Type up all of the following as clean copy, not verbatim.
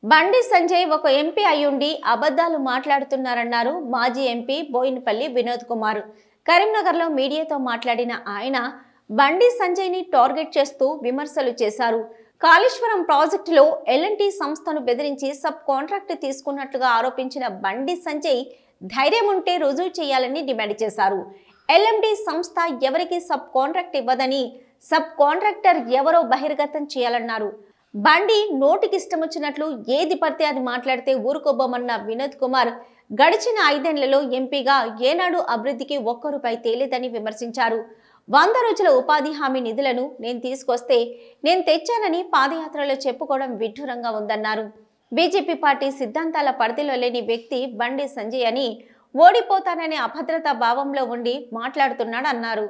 బండి సంజయ్ ఒక ఎంపీ అయ్యుండి అబద్ధాలు మాట్లాడుతున్నారన్నారు మాజీ ఎంపీ బోయినపల్లి వినోద్ కుమార్. కరీంనగర్లో మీడియాతో మాట్లాడిన ఆయన బండి సంజయ్ని టార్గెట్ చేస్తూ విమర్శలు చేశారు. కాళేశ్వరం ప్రాజెక్టులో ఎల్ఎన్టీ సంస్థను బెదిరించి సబ్ కాంట్రాక్ట్ తీసుకున్నట్లుగా ఆరోపించిన బండి సంజయ్ ధైర్యం ఉంటే రుజువు చేయాలని డిమాండ్ చేశారు. ఎల్ఎండి సంస్థ ఎవరికి సబ్ కాంట్రాక్ట్ ఇవ్వదని, సబ్ కాంట్రాక్టర్ ఎవరో బహిర్గతం చేయాలన్నారు. బండి నోటికి ఇష్టమొచ్చినట్లు ఏది పడితే అది మాట్లాడితే ఊరుకోబోమన్న వినోద్ కుమార్ గడిచిన 5 ఏళ్లలో ఎంపీగా ఏనాడు అభివృద్ధికి ఒక్క రూపాయి తేలేదని విమర్శించారు. 100 రోజుల ఉపాధి హామీ నిధులను నేను తీసుకొస్తే నేను తెచ్చానని పాదయాత్రలో చెప్పుకోవడం విడ్డూరంగా ఉందన్నారు. బీజేపీ పార్టీ సిద్ధాంతాల పరిధిలో లేని వ్యక్తి బండి సంజయ్ అని, ఓడిపోతాననే అభద్రతా భావంలో ఉండి మాట్లాడుతున్నాడన్నారు.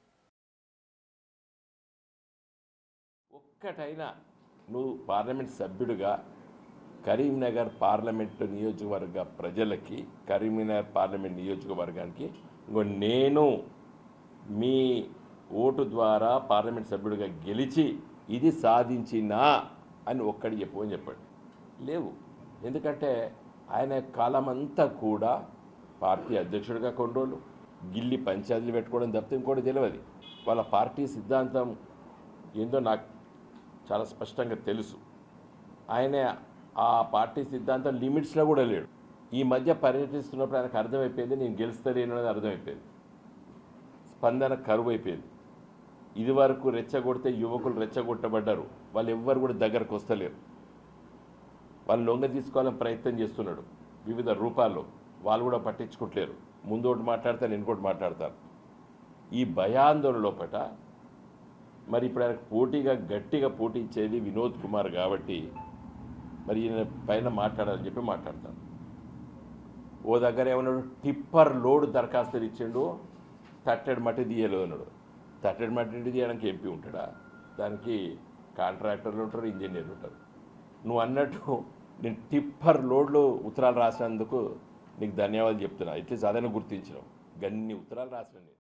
ఒక్కటైనా నువ్వు పార్లమెంట్ సభ్యుడిగా కరీంనగర్ పార్లమెంట్ నియోజకవర్గ ప్రజలకి, కరీంనగర్ పార్లమెంట్ నియోజకవర్గానికి నేను మీ ఓటు ద్వారా పార్లమెంట్ సభ్యుడిగా గెలిచి ఇది సాధించినా అని ఒక్కడి చెప్పని చెప్పాడు. లేవు. ఎందుకంటే ఆయన కాలమంతా కూడా పార్టీ అధ్యక్షుడిగా కొన్ని రోజులు గిల్లి పంచాయతీలు పెట్టుకోవడం తప్పితే ఇంకోటి తెలియదు. వాళ్ళ పార్టీ సిద్ధాంతం ఏందో నాకు చాలా స్పష్టంగా తెలుసు. ఆయన ఆ పార్టీ సిద్ధాంతం లిమిట్స్లో కూడా లేడు. ఈ మధ్య పర్యటిస్తున్నప్పుడు ఆయనకు అర్థమైపోయింది నేను గెలుస్తలేనది అర్థమైపోయింది. స్పందన కరువు అయిపోయింది. ఇదివరకు రెచ్చగొడితే యువకులు రెచ్చగొట్టబడ్డారు. వాళ్ళు ఎవ్వరు కూడా దగ్గరకు వస్తలేరు. వాళ్ళు లొంగ తీసుకోవాలని ప్రయత్నం చేస్తున్నాడు వివిధ రూపాల్లో. వాళ్ళు కూడా పట్టించుకుంటలేరు. ముందు ఒకటి మాట్లాడితే నేను ఇంకోటి మాట్లాడతాను. ఈ భయాందోళన లోపల మరి ఇప్పుడు ఆయనకు పోటీగా గట్టిగా పోటీ ఇచ్చేది వినోద్ కుమార్ కాబట్టి మరి ఈయన పైన మాట్లాడాలని చెప్పి మాట్లాడతాను. ఓ దగ్గర ఏమన్నాడు, టిప్పర్ లోడ్ దరఖాస్తులు ఇచ్చిండు, తట్టెడు మట్టి తీయలేదు అన్నాడు. తట్టెడు మట్టి తీయడానికి ఎంపీ ఉంటాడా? దానికి కాంట్రాక్టర్లు ఉంటారు, ఇంజనీర్లు ఉంటారు. నువ్వు అన్నట్టు నేను టిప్పర్ లోడ్లు ఉత్తరాలు రాసినందుకు నీకు ధన్యవాదాలు చెప్తున్నా. అట్లీస్ట్ అదైనా గుర్తించినావు. గన్ని ఉత్తరాలు రాసిన